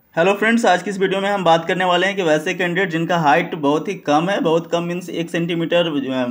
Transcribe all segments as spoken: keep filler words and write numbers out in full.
Hello friends, आज की इस वीडियो में हम बात करने वाले हैं कि वैसे कैंडिडेट जिनका हाइट बहुत ही कम है, बहुत कम मीन्स एक सेंटीमीटर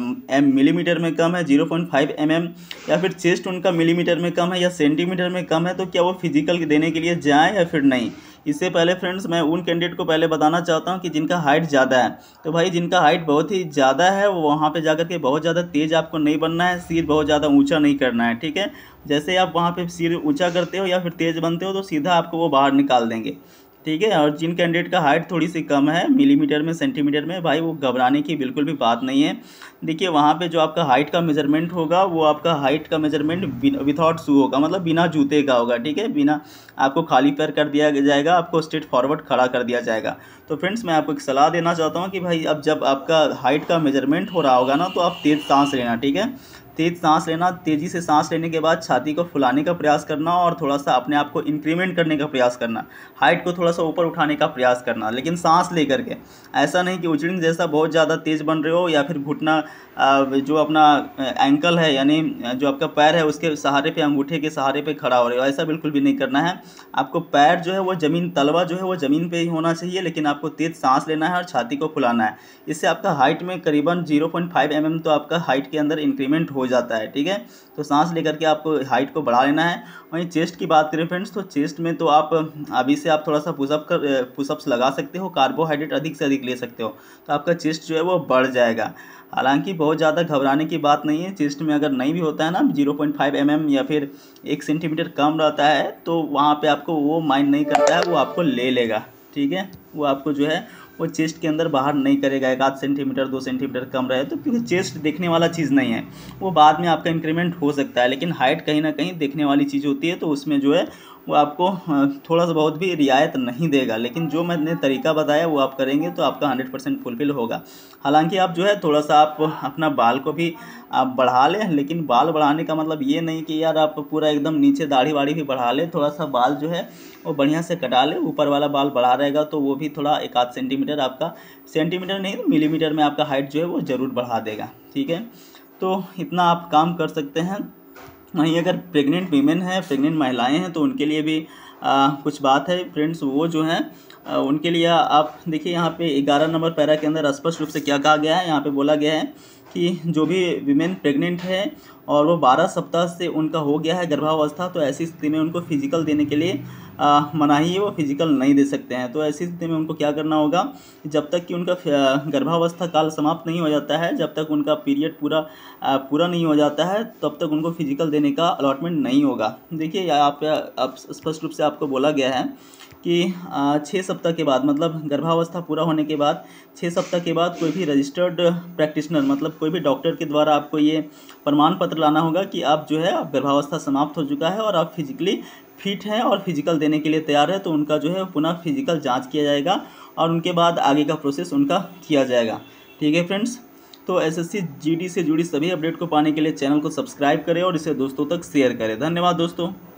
एम मिलीमीटर में कम है, zero point five M M, या फिर चेस्ट उनका मिलीमीटर में कम है या सेंटीमीटर में कम है, तो क्या वो फिजिकल देने के लिए जाएं या फिर नहीं। इससे पहले फ्रेंड्स मैं उन कैंडिडेट को पहले बताना चाहता हूं कि जिनका हाइट ज़्यादा है, तो भाई जिनका हाइट बहुत ही ज़्यादा है वो वहाँ पे जाकर के बहुत ज़्यादा तेज़ आपको नहीं बनना है, सिर बहुत ज़्यादा ऊंचा नहीं करना है। ठीक है, जैसे आप वहाँ पे सिर ऊंचा करते हो या फिर तेज़ बनते हो तो सीधा आपको वो बाहर निकाल देंगे। ठीक है, और जिन कैंडिडेट का हाइट थोड़ी सी कम है मिलीमीटर में सेंटीमीटर में, भाई वो घबराने की बिल्कुल भी बात नहीं है। देखिए वहाँ पे जो आपका हाइट का मेजरमेंट होगा वो आपका हाइट का मेजरमेंट विदाउट शू होगा, मतलब बिना जूते का होगा। ठीक है, बिना आपको खाली पैर कर दिया जाएगा, आपको स्ट्रेट फॉरवर्ड खड़ा कर दिया जाएगा। तो फ्रेंड्स मैं आपको एक सलाह देना चाहता हूँ कि भाई अब जब आपका हाइट का मेजरमेंट हो रहा होगा ना, तो आप तेज़ सांस लेना। ठीक है, तेज़ सांस लेना, तेज़ी से सांस लेने के बाद छाती को फुलाने का प्रयास करना और थोड़ा सा अपने आप को इंक्रीमेंट करने का प्रयास करना, हाइट को थोड़ा सा ऊपर उठाने का प्रयास करना, लेकिन सांस ले करके। ऐसा नहीं कि उचड़िंग जैसा बहुत ज़्यादा तेज़ बन रहे हो या फिर घुटना जो अपना एंकल है यानी जो आपका पैर है उसके सहारे पे, अंगूठे के सहारे पे खड़ा हो रहे हो, ऐसा बिल्कुल भी नहीं करना है। आपको पैर जो है वो ज़मीन, तलवा जो है वो ज़मीन पे ही होना चाहिए, लेकिन आपको तेज़ सांस लेना है और छाती को फुलाना है। इससे आपका हाइट में करीबन zero point five M M तो आपका हाइट के अंदर इंक्रीमेंट हो जाता है। ठीक है, तो सांस लेकर के आपको हाइट को बढ़ा लेना है। वहीं चेस्ट की बात करें फ्रेंड्स, तो चेस्ट में तो आप अभी से आप थोड़ा सा पुशअप कर पुशअप्स लगा सकते हो, कार्बोहाइड्रेट अधिक से अधिक ले सकते हो, तो आपका चेस्ट जो है वो बढ़ जाएगा। हालांकि बहुत ज़्यादा घबराने की बात नहीं है, चेस्ट में अगर नहीं भी होता है ना zero point five M M या फिर एक सेंटीमीटर कम रहता है, तो वहाँ पे आपको वो माइंड नहीं करता है, वो आपको ले लेगा। ठीक है, वो आपको जो है वो चेस्ट के अंदर बाहर नहीं करेगा, एक आध सेंटीमीटर दो सेंटीमीटर कम रहे तो, क्योंकि चेस्ट देखने वाला चीज़ नहीं है, वो बाद में आपका इंक्रीमेंट हो सकता है। लेकिन हाइट कहीं ना कहीं देखने वाली चीज़ होती है, तो उसमें जो है वो आपको थोड़ा सा बहुत भी रियायत नहीं देगा। लेकिन जो मैंने तरीका बताया वो आप करेंगे तो आपका हंड्रेड परसेंट फुलफिल होगा। हालांकि आप जो है थोड़ा सा आप अपना बाल को भी आप बढ़ा लें, लेकिन बाल बढ़ाने का मतलब ये नहीं कि यार आप पूरा एकदम नीचे दाढ़ी वाड़ी भी बढ़ा लें, थोड़ा सा बाल जो है वो बढ़िया से कटा ले, ऊपर वाला बाल बढ़ा रहेगा तो वो भी थोड़ा एक आध सेंटीमीटर आपका, सेंटीमीटर नहीं मिलीमीटर में आपका हाइट जो है वो ज़रूर बढ़ा देगा। ठीक है, तो इतना आप काम कर सकते हैं। वहीं अगर प्रेग्नेंट वीमेन हैं, प्रेग्नेंट महिलाएं हैं, तो उनके लिए भी आ, कुछ बात है फ्रेंड्स। वो जो हैं उनके लिए आप देखिए यहाँ पे ग्यारह नंबर पैरा के अंदर स्पष्ट रूप से क्या कहा गया है। यहाँ पे बोला गया है कि जो भी वीमेन प्रेग्नेंट है और वो बारह सप्ताह से उनका हो गया है गर्भावस्था, तो ऐसी स्थिति में उनको फिजिकल देने के लिए आ, मनाही है, वो फिजिकल नहीं दे सकते हैं। तो ऐसी स्थिति में उनको क्या करना होगा, जब तक कि उनका गर्भावस्था काल समाप्त नहीं हो जाता है, जब तक उनका पीरियड पूरा आ, पूरा नहीं हो जाता है, तब तक उनको फिजिकल देने का अलॉटमेंट नहीं होगा। देखिए यहाँ पे आप स्पष्ट रूप से आपको बोला गया है कि छः सप्ताह के बाद, मतलब गर्भावस्था पूरा होने के बाद छः सप्ताह के बाद कोई भी रजिस्टर्ड प्रैक्टिशनर, मतलब कोई भी डॉक्टर के द्वारा आपको ये प्रमाण पत्र लाना होगा कि आप जो है आप गर्भावस्था समाप्त हो चुका है और आप फिजिकली फिट हैं और फिजिकल देने के लिए तैयार है। तो उनका जो है पुनः फिजिकल जांच किया जाएगा और उनके बाद आगे का प्रोसेस उनका किया जाएगा। ठीक है फ्रेंड्स, तो एसएससी जीडी से जुड़ी सभी अपडेट को पाने के लिए चैनल को सब्सक्राइब करें और इसे दोस्तों तक शेयर करें। धन्यवाद दोस्तों।